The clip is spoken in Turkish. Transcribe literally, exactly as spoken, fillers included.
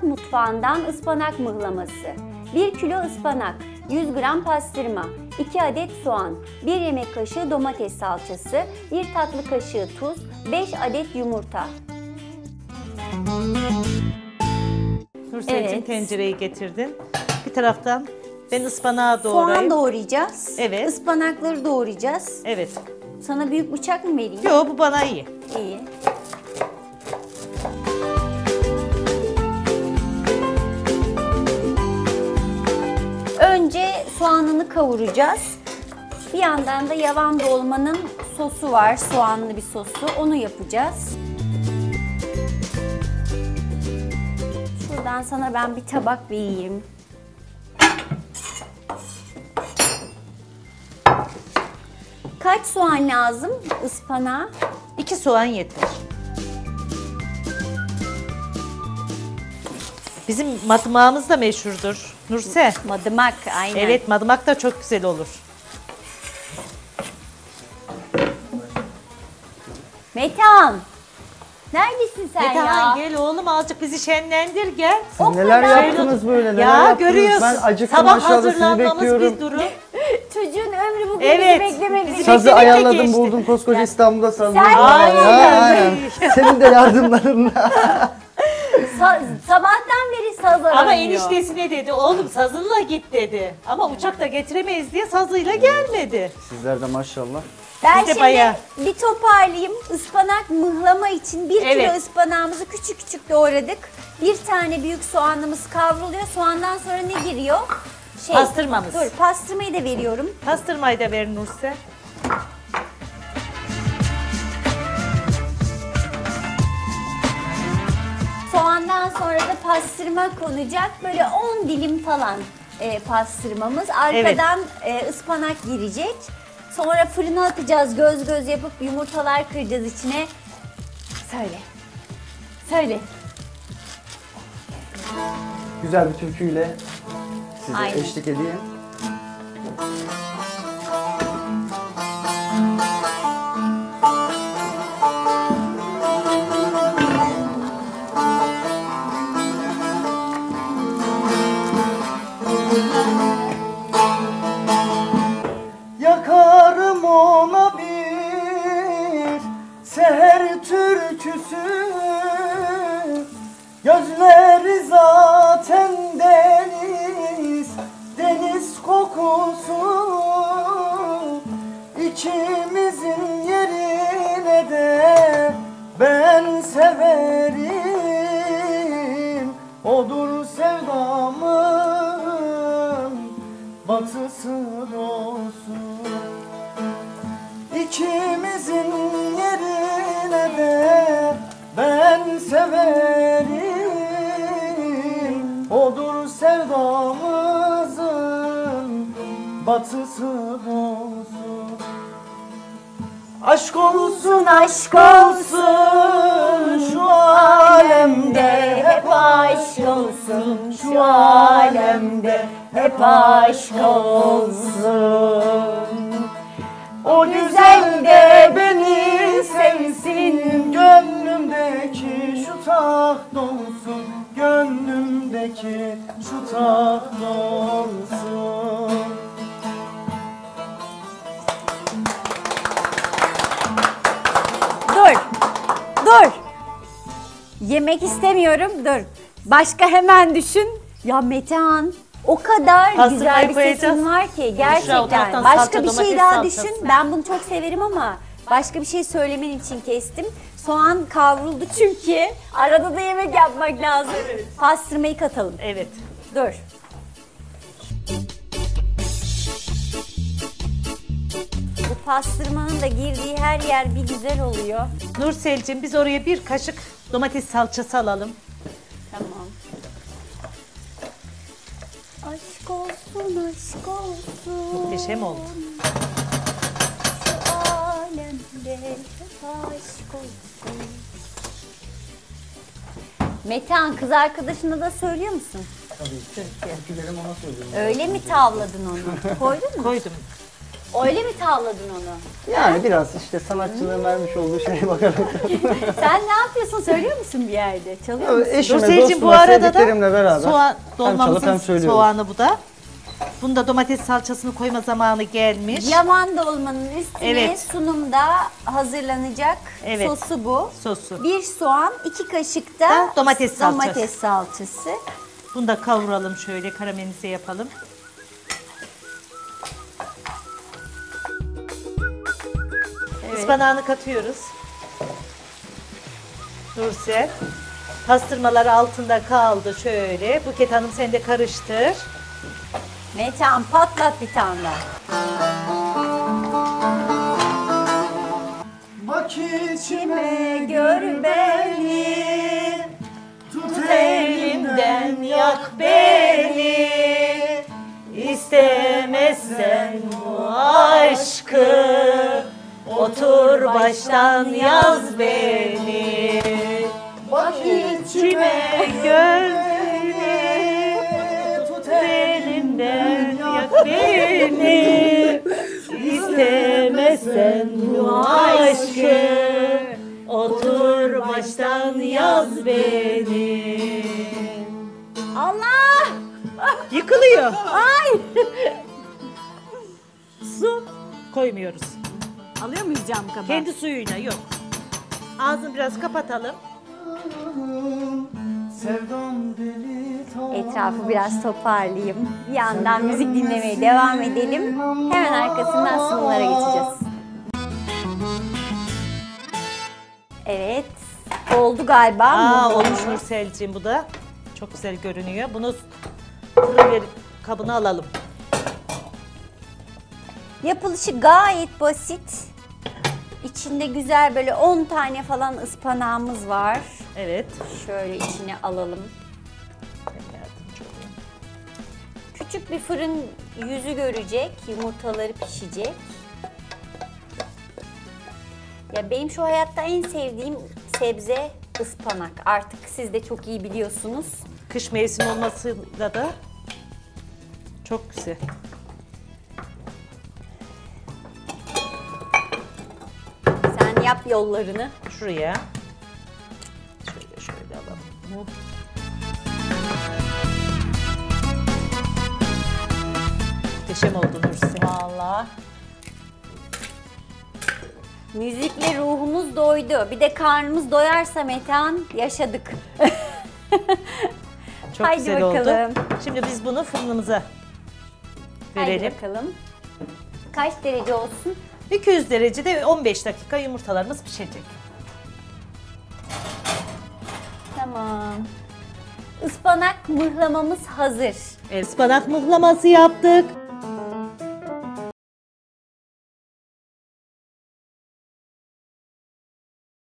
mutfağından ıspanak mıhlaması. bir kilo ıspanak, yüz gram pastırma, iki adet soğan, bir yemek kaşığı domates salçası, bir tatlı kaşığı tuz, beş adet yumurta. Nursel'cim Evet. tencereyi getirdin. Bir taraftan ben ıspanağı doğrayayım. Soğan doğrayacağız. Evet. Ispanakları doğrayacağız. Evet. Sana büyük bıçak mı vereyim? Yo, bu bana iyi. İyi. Önce soğanını kavuracağız. Bir yandan da yavan dolmanın sosu var, soğanlı bir sosu. Onu yapacağız. Şuradan sana ben bir tabak vereyim. Kaç soğan lazım ıspanağa? İki soğan yeter. Bizim madımağımız da meşhurdur Nursel. Madımak, aynen. Evet, madımak da çok güzel olur. Metehan, neredesin sen Metehan ya? gel oğlum, azıcık bizi şenlendir gel. O Neler kadar- yaptınız böyle? Neler Ya yaptınız? görüyorsun. Ben acıktım, Sabah aşağıda sizi hazırlanmamız bekliyorum. bir durum. Çocuğun ömrü bugün Evet, bizi beklemek. bizi Sazı beklemekle ayarladım, geçti. buldum koskoca İstanbul'da sazı. Sen Ya, aynen. aynen. Senin de yardımlarınla. Sa- sabahtan beri saz aranıyor. Ama eniştesi ne dedi? Oğlum sazınla git dedi. Ama uçakta getiremeyiz diye sazıyla gelmedi. Sizler de maşallah. Ben Biz de şimdi bayağı- bir toparlayayım. Ispanak mıhlama için bir Evet. kilo ıspanağımızı küçük küçük doğradık. Bir tane büyük soğanımız kavruluyor. Soğandan sonra ne giriyor? Şey, Pastırmamız. Dur, pastırmayı da veriyorum. Pastırmayı da ver Nursel. Soğandan sonra da pastırma konacak. Böyle on dilim falan e, pastırmamız. Arkadan e, ıspanak girecek. Sonra fırına atacağız. Göz göz yapıp yumurtalar kıracağız içine. Söyle. Söyle. Güzel bir türküyle size Aynen. eşlik edeyim. Yakarım ona bir seher türküsü, gözleri zaten deniz, deniz kokusu. İkimizin yerine de ben severim, odur sevdamın batısı doğusu. İkimizin yerine de ben severim, odur sevdamızın batısı doğusu. Aşk olsun, aşk olsun şu alemde, hep aşk olsun şu alemde, hep aşk olsun. O güzel de beni sevsin, gönlümdeki şu taht olsun, gönlümdeki şu taht olsun. Dur. Dur. Yemek istemiyorum. Dur. Başka hemen düşün. Ya Metehan, o kadar Pastırmayı güzel bir koyacağız. sesin var ki o gerçekten. taraftan Başka salça, bir şey domates daha salçası. düşün. Ben bunu çok severim ama başka bir şey söylemen için kestim. Soğan kavruldu çünkü. Arada da yemek yapmak lazım. Pastırmayı katalım. Evet. Dur. Bu pastırmanın da girdiği her yer bir güzel oluyor. Nursel'cim biz oraya bir kaşık domates salçası alalım. Tamam. Aşk olsun, aşk olsun. Muhteşem oldu. Şu alemde hep aşk olsun. Metehan, kız arkadaşına da söylüyor musun? Tabii ki. Türkülerimi ona söylüyorum. Öyle mi tavladın onu? Koydun mu? Koydum. Öyle mi tavladın onu? Yani biraz işte sanatçılığın vermiş olduğu şeye bakarak. Sen ne yapıyorsun? Söylüyor musun bir yerde? Çalıyor musun? Eşime, Nursel'cim bu dostuma, arada sevdiklerimle da beraber soğan hem çalıp hem dolmamızın söylüyorum. soğanı bu da. Bunda domates salçasını koyma zamanı gelmiş. Yaman dolmanın üstüne Evet. sunumda hazırlanacak Evet. sosu bu. Sosu. Bir soğan, iki kaşık da Da domates salçası. domates salçası. Bunu da kavuralım şöyle, karamelize yapalım. Evet. Ispanağını katıyoruz. Nursel. Pastırmalar altında kaldı şöyle. Buket Hanım sen de karıştır. Metehan patlat bir tane daha. Bak içime Gör beni, tut Elimden yak beni, istemezsen bu aşkı, otur baştan yaz beni. Bak İçime gör beni, tut elimden yak beni, istemezsen bu aşkı, otur baştan yaz beni. Allah! Yıkılıyor. Ay! Su koymuyoruz. Alıyor muyuz cam kabağı? Kendi suyuyla yok. Ağzını biraz kapatalım. Sevdam deli tamam. Etrafı biraz toparlayayım. Bir yandan müzik dinlemeye devam edelim. Hemen arkasından sunumlara geçeceğiz. Evet. Oldu galiba. Aa, Mum olmuş dolma. Nurselciğim bu da. Çok güzel görünüyor. Bunu fırın verip kabına alalım. Yapılışı gayet basit. İçinde güzel böyle on tane falan ıspanağımız var. Evet. Şöyle içine alalım. Yardımcı olayım. Küçük bir fırın yüzü görecek, yumurtaları pişecek. Ya benim şu hayatta en sevdiğim sebze ıspanak. Artık siz de çok iyi biliyorsunuz. Kış mevsimi olmasıyla da çok güzel. Sen yap yollarını. Şuraya. Şöyle şöyle alalım. Muhteşem oldu Nursel. Vallahi. Müzikle ruhumuz doydu. Bir de karnımız doyarsa Metehan yaşadık. Çok Haydi güzel bakalım. oldu. Şimdi biz bunu fırınımıza Haydi verelim. bakalım. Kaç derece olsun? iki yüz derecede on beş dakika yumurtalarımız pişecek. Tamam. Ispanak mıhlamamız hazır. Evet, ıspanak mıhlaması yaptık.